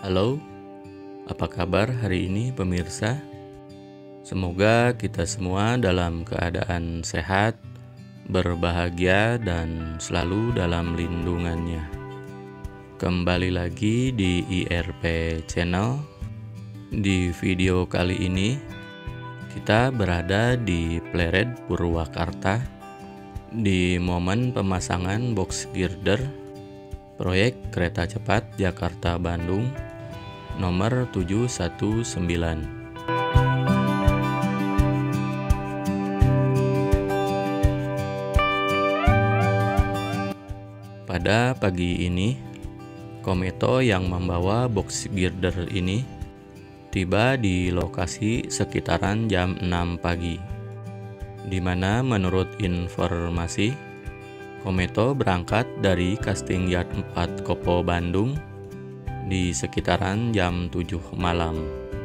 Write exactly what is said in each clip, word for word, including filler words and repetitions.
Halo, apa kabar hari ini pemirsa? Semoga kita semua dalam keadaan sehat, berbahagia, dan selalu dalam lindungannya. Kembali lagi di I R P Channel. Di video kali ini, kita berada di Pleret Purwakarta di momen pemasangan box girder proyek kereta cepat Jakarta-Bandung nomor tujuh satu sembilan. Pada pagi ini, Kometo yang membawa box girder ini tiba di lokasi sekitaran jam enam pagi, di mana menurut informasi, Kometo berangkat dari Casting Yard empat Kopo Bandung di sekitaran jam tujuh malam.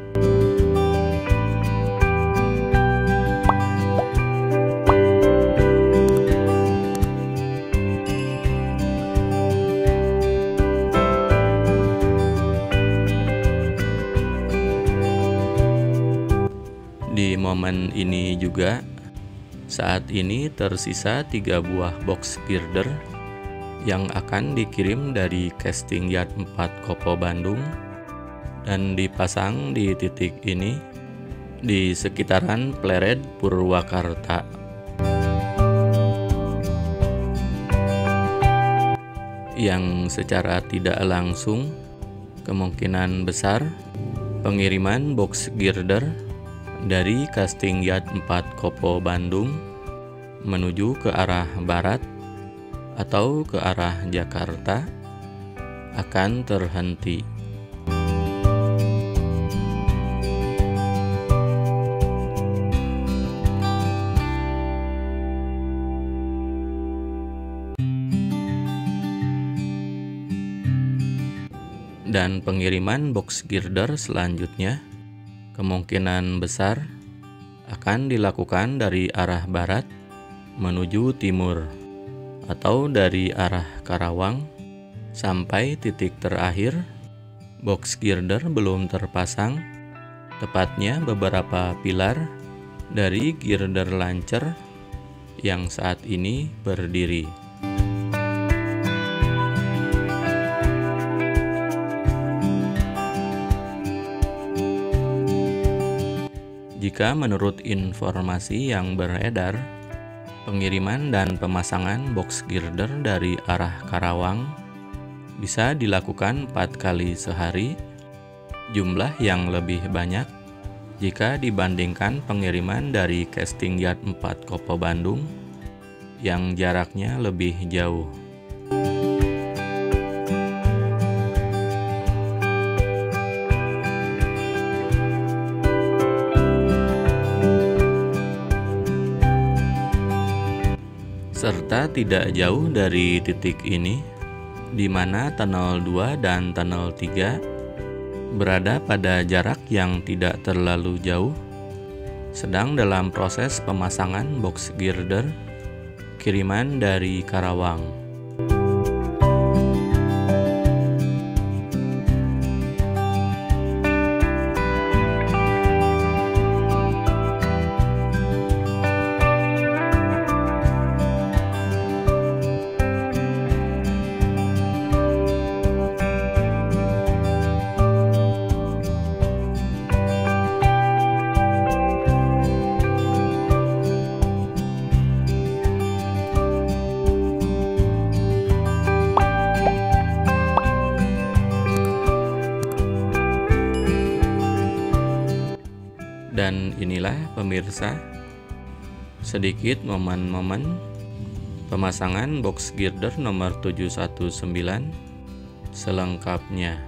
Di momen ini juga, saat ini tersisa tiga buah box girder yang akan dikirim dari Casting Yard empat Kopo Bandung dan dipasang di titik ini di sekitaran Pleret Purwakarta. Yang secara tidak langsung kemungkinan besar pengiriman box girder dari Casting Yard empat Kopo Bandung menuju ke arah barat atau ke arah Jakarta akan terhenti. Dan pengiriman box girder selanjutnya kemungkinan besar akan dilakukan dari arah barat menuju timur atau dari arah Karawang sampai titik terakhir box girder belum terpasang, tepatnya beberapa pilar dari girder lancer yang saat ini berdiri. Jika menurut informasi yang beredar, pengiriman dan pemasangan box girder dari arah Karawang bisa dilakukan empat kali sehari, jumlah yang lebih banyak jika dibandingkan pengiriman dari Casting Yard empat Kopo Bandung yang jaraknya lebih jauh. Serta tidak jauh dari titik ini, di mana tunnel dua dan tunnel tiga berada pada jarak yang tidak terlalu jauh, sedang dalam proses pemasangan box girder kiriman dari Karawang. Dan inilah pemirsa, sedikit momen-momen pemasangan box girder nomor tujuh satu sembilan selengkapnya.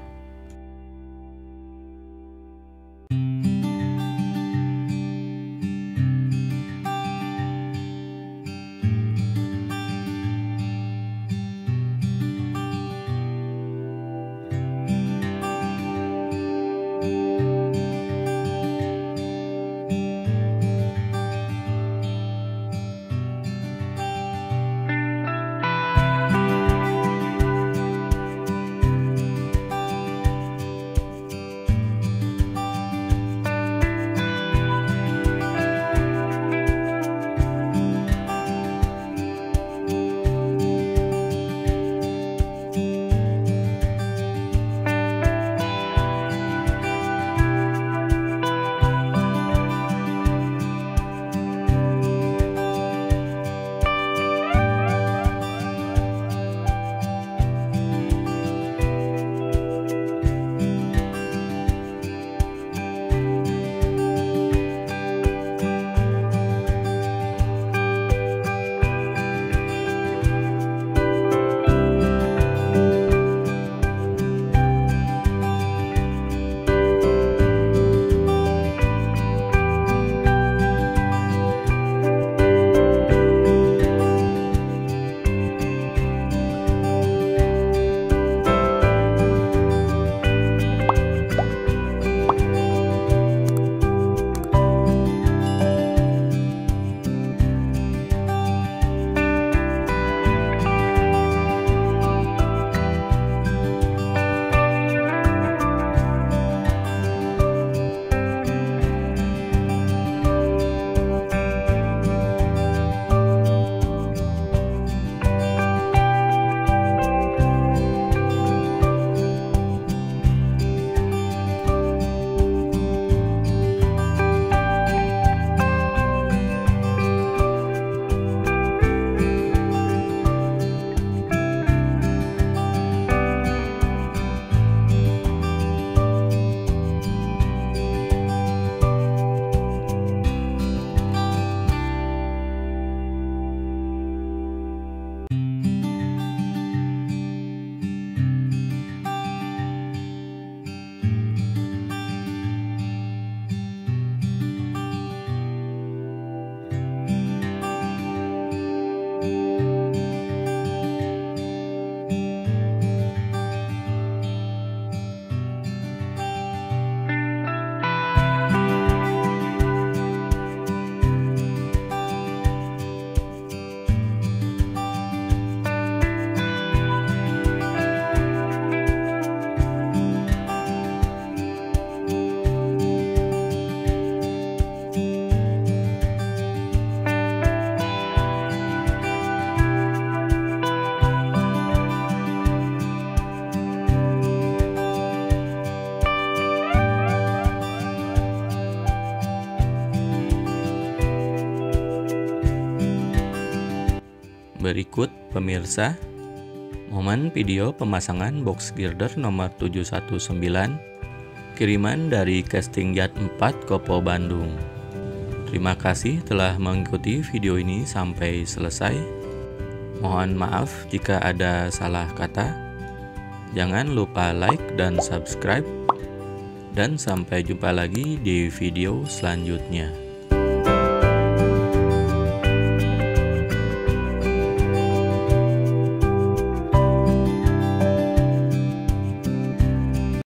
Berikut pemirsa, momen video pemasangan box girder nomor tujuh satu sembilan, kiriman dari Casting Yard empat Kopo Bandung. Terima kasih telah mengikuti video ini sampai selesai. Mohon maaf jika ada salah kata. Jangan lupa like dan subscribe. Dan sampai jumpa lagi di video selanjutnya.